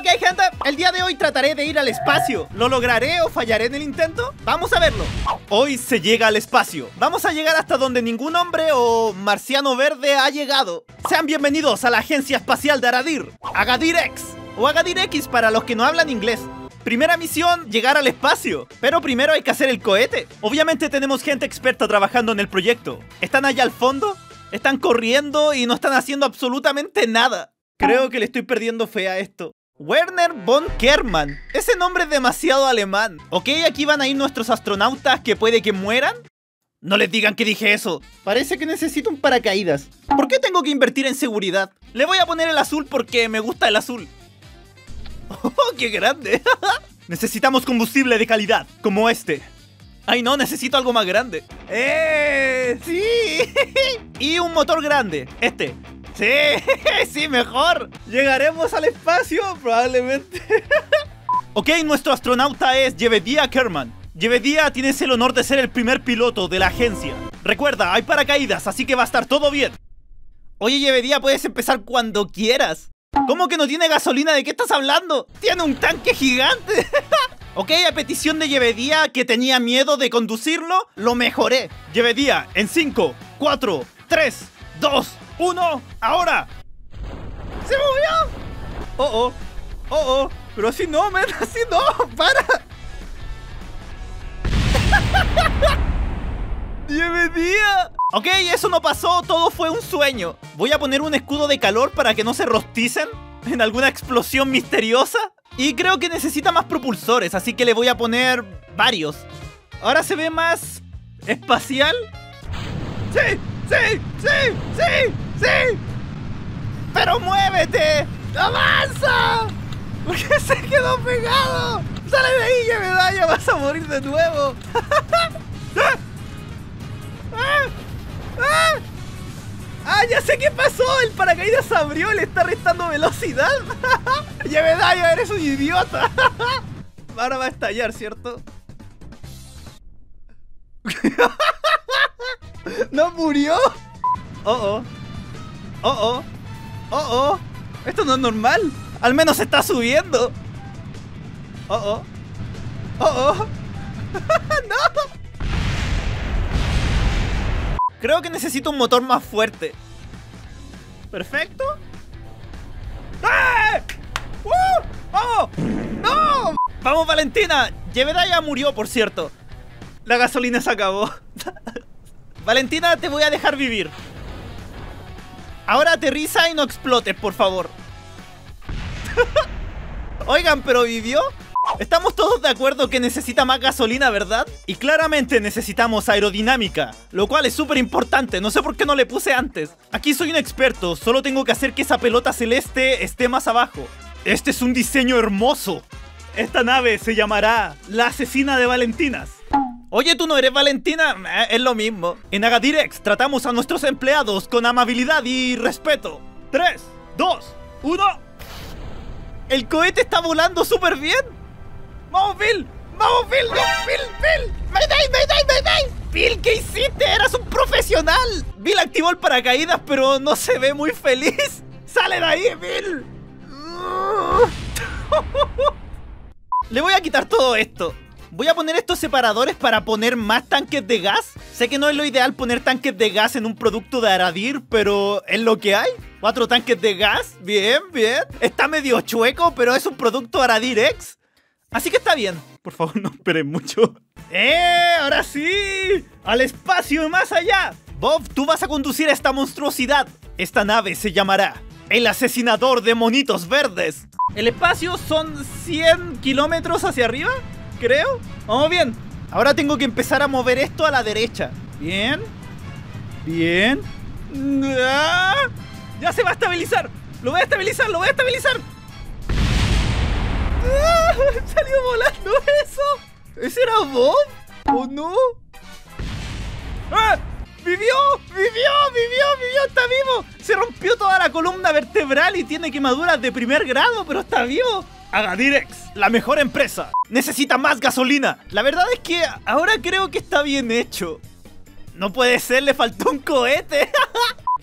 Ok, gente, el día de hoy trataré de ir al espacio. ¿Lo lograré o fallaré en el intento? Vamos a verlo. Hoy se llega al espacio. Vamos a llegar hasta donde ningún hombre o marciano verde ha llegado. Sean bienvenidos a la Agencia Espacial de Agadir. Agadir X o Agadir X para los que no hablan inglés. Primera misión, llegar al espacio. Pero primero hay que hacer el cohete. Obviamente tenemos gente experta trabajando en el proyecto. ¿Están allá al fondo? Están corriendo y no están haciendo absolutamente nada. Creo que le estoy perdiendo fe a esto. Werner von Kármán. Ese nombre es demasiado alemán. Ok, aquí van a ir nuestros astronautas que puede que mueran. No les digan que dije eso. Parece que necesito un paracaídas. ¿Por qué tengo que invertir en seguridad? Le voy a poner el azul porque me gusta el azul. ¡Oh, qué grande! Necesitamos combustible de calidad, como este. Ay no, necesito algo más grande. ¡Sí! Y un motor grande, este. ¡Sí! ¡Sí, mejor! ¿Llegaremos al espacio? Probablemente. Ok, nuestro astronauta es Yevedía Kármán. Yevedía, tienes el honor de ser el primer piloto de la agencia. Recuerda, hay paracaídas, así que va a estar todo bien. Oye, Yevedía, puedes empezar cuando quieras. ¿Cómo que no tiene gasolina? ¿De qué estás hablando? ¡Tiene un tanque gigante! Ok, a petición de Yevedía, que tenía miedo de conducirlo, lo mejoré. Yevedía, en 5, 4, 3, 2, 1, ¡ahora! ¡Se movió! Oh, oh, pero así no, man, así no, para. ¡Yevedía! Ok, eso no pasó, todo fue un sueño. Voy a poner un escudo de calor para que no se rosticen en alguna explosión misteriosa. Y creo que necesita más propulsores, así que le voy a poner varios. Ahora se ve más espacial. ¡Sí! ¡Sí! ¡Sí! ¡Sí! ¡Sí! ¡Pero muévete! ¡Avanza! ¿Por qué se quedó pegado? ¡Sale de ahí, Yevedía! ¡Vas a morir de nuevo! ¡Ya sé qué pasó! El paracaídas se abrió y le está restando velocidad. Yevedía, eres un idiota. Ahora va a estallar, ¿cierto? ¿No murió? Oh, esto no es normal. Al menos está subiendo. No. Creo que necesito un motor más fuerte. Perfecto. ¡Ah! ¡Vamos! ¡No! ¡Vamos, Valentina! Yevedía murió, por cierto. La gasolina se acabó. Valentina, te voy a dejar vivir. Ahora aterriza y no explotes, por favor. Oigan, ¿pero vivió? Estamos todos de acuerdo que necesita más gasolina, ¿verdad? Y claramente necesitamos aerodinámica, lo cual es súper importante, no sé por qué no le puse antes. Aquí soy un experto, solo tengo que hacer que esa pelota celeste esté más abajo. Este es un diseño hermoso. Esta nave se llamará la Asesina de Valentinas. Oye, ¿tú no eres Valentina? Es lo mismo. En Agadir X tratamos a nuestros empleados con amabilidad y respeto. 3, 2, 1. El cohete está volando súper bien. ¡Vamos, Bill! ¡Vamos, Bill! ¡No, Bill! ¡Mayday! ¡Bill, qué hiciste! ¡Eras un profesional! Bill activó el paracaídas, pero no se ve muy feliz. ¡Sale de ahí, Bill! Le voy a quitar todo esto. Voy a poner estos separadores para poner más tanques de gas. Sé que no es lo ideal poner tanques de gas en un producto de Agadir, pero es lo que hay. 4 tanques de gas. Bien. Está medio chueco, pero es un producto Agadir X. Así que está bien. Por favor, no esperen mucho. ¡Ahora sí! ¡Al espacio y más allá! Bob, tú vas a conducir esta monstruosidad. Esta nave se llamará el Asesinador de Monitos Verdes. El espacio son 100 kilómetros hacia arriba, creo. Vamos bien. Ahora tengo que empezar a mover esto a la derecha. Bien. Ya se va a estabilizar. Lo voy a estabilizar. ¡Salió volando eso! ¿Ese era Bob? ¿O no? ¡Ah! ¡Vivió! ¡Está vivo! Se rompió toda la columna vertebral y tiene quemaduras de primer grado, pero está vivo. Agadir X, la mejor empresa. Necesita más gasolina. La verdad es que ahora creo que está bien hecho. No puede ser, le faltó un cohete.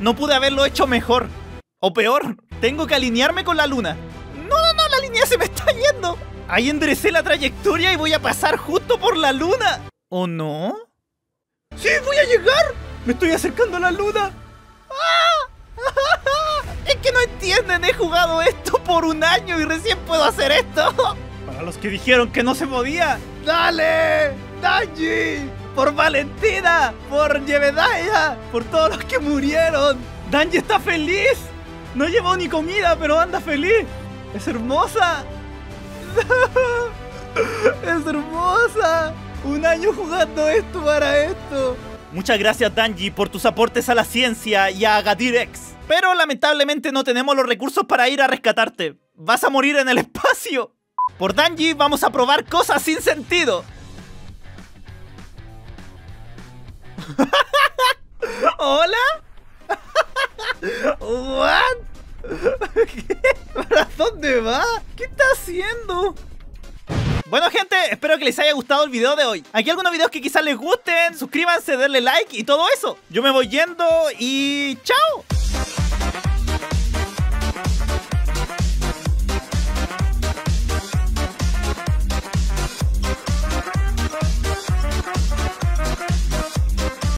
No pude haberlo hecho mejor. O peor, tengo que alinearme con la luna. No, la línea se me está yendo. Ahí enderecé la trayectoria y voy a pasar justo por la luna. ¿O no? ¡Sí, voy a llegar! ¡Me estoy acercando a la luna! ¡Ah! Es que no entienden, he jugado esto por un año y recién puedo hacer esto. Para los que dijeron que no se podía. ¡Dale! ¡Danji! ¡Por Valentina! ¡Por Jebediah! ¡Por todos los que murieron! ¡Danji está feliz! No llevó ni comida, pero anda feliz. ¡Es hermosa! ¡Es hermosa! Un año jugando esto para esto. Muchas gracias, Danji, por tus aportes a la ciencia y a Gadirex. Pero lamentablemente no tenemos los recursos para ir a rescatarte. Vas a morir en el espacio. Por Danji vamos a probar cosas sin sentido. ¿Hola? ¿What? ¿Qué? ¿Para dónde va? ¿Qué está haciendo? Bueno, gente, espero que les haya gustado el video de hoy. Aquí algunos videos que quizás les gusten. Suscríbanse, denle like y todo eso. Yo me voy yendo y ¡chao!